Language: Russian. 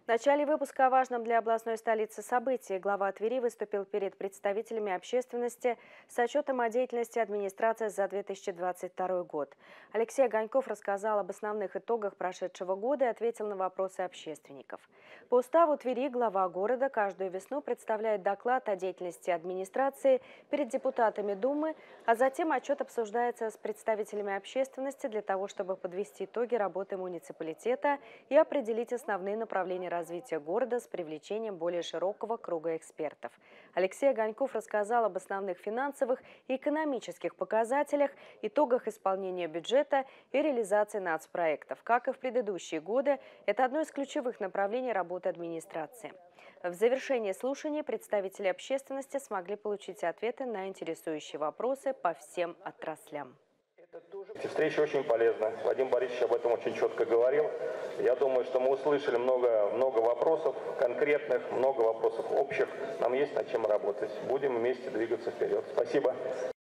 В начале выпуска о важном для областной столицы событии глава Твери выступил перед представителями общественности с отчетом о деятельности администрации за 2022 год. Алексей Огоньков рассказал об основных итогах прошедшего года и ответил на вопросы общественников. По уставу Твери глава города каждую весну представляет доклад о деятельности администрации перед депутатами Думы, а затем отчет обсуждается с представителями общественности для того, чтобы подвести итоги работы муниципалитета и определить основные направления развития города с привлечением более широкого круга экспертов. Алексей Огоньков рассказал об основных финансовых и экономических показателях, итогах исполнения бюджета и реализации нацпроектов. Как и в предыдущие годы, это одно из ключевых направлений работы администрации. В завершении слушаний представители общественности смогли получить ответы на интересующие вопросы по всем отраслям. Эти встречи очень полезны. Вадим Борисович об этом очень четко говорил. Я думаю, что мы услышали много вопросов конкретных, много вопросов общих. Нам есть над чем работать. Будем вместе двигаться вперед. Спасибо.